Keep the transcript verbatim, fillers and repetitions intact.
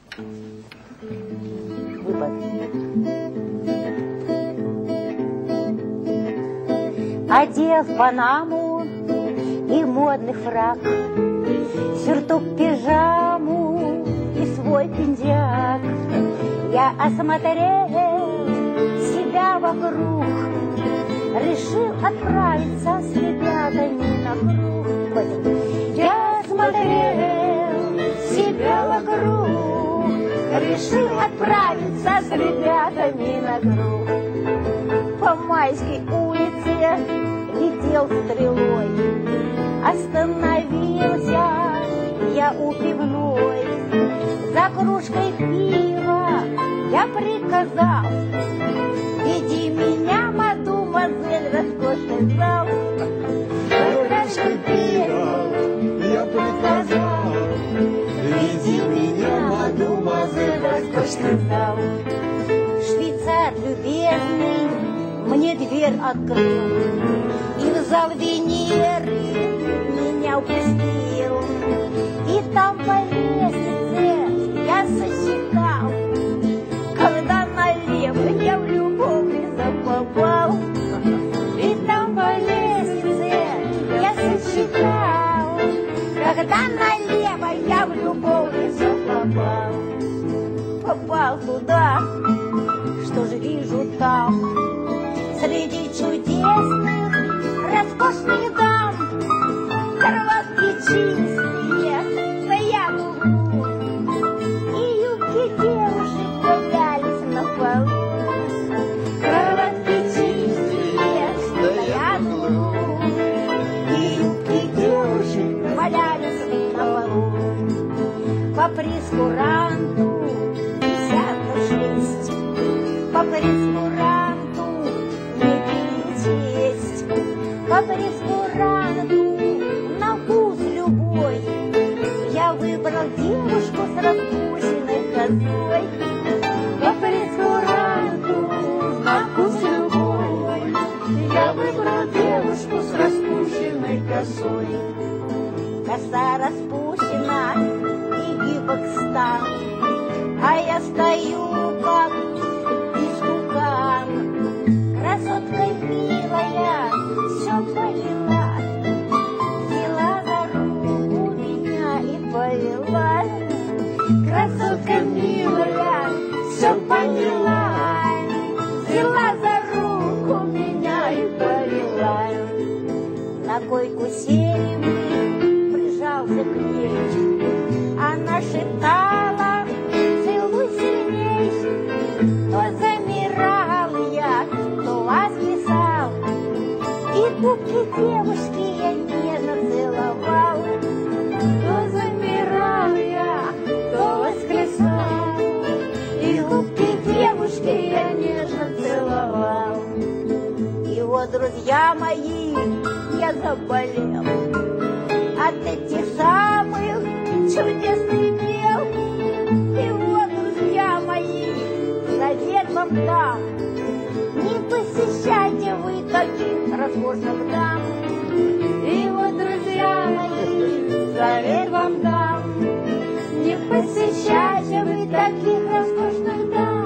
Выбор. Одев панаму и модный фрак, сюртук, пижаму и свой пиджак, я осмотрел себя вокруг, решил отправиться с ребятами на круг. Я осмотрел себя вокруг, решил отправиться с ребятами на круг. По Майской улице летел стрелой, остановился я у пивной. За кружкой пива я приказал: веди меня, мадемуазель, в роскошный зал. За кружкой пива я приказал: веди меня, мадемуазель, в роскошный зал. Швейцар любезный мне дверь открыл, и в зал Венеры меня упустил. И там по лестнице я сосчитал, когда налево я в любовницу попал. И там по лестнице я сосчитал, когда налево я в любовницу попал. Попал туда, что же вижу там, среди чудесных, роскошных дам, кроватки чистые стоят в углу, и юбки девушек валялись на полу. Кроватки чистые стоят в углу, и юбки девушек валялись на полу. По прескуранту пятьдесят шесть, по прескуранту по прескуранту на вкус любой я выбрал девушку с распущенной косой. По прескуранту на вкус любой я выбрал девушку с распущенной косой. Коса распущена и гибок стан, а я стою как истукан. Красоткой милая все поняла, взяла за руку меня и повела. Красотка милая все поняла, взяла за руку меня и повела. На койку сели мы, прижался к ней, она шептала: целуй сильней. То замирал я, то воскресал, и губки девушки я нежно целовал. То замирал я, то воскресал, и губки девушки я нежно целовал. И вот, друзья мои, я заболел от этих самых чудесных дел. И вот, друзья мои, совет вам дам: не посещайте вы таких роскошных дам. И вот, друзья мои, совет вам дам: не посещайте вы таких роскошных дам.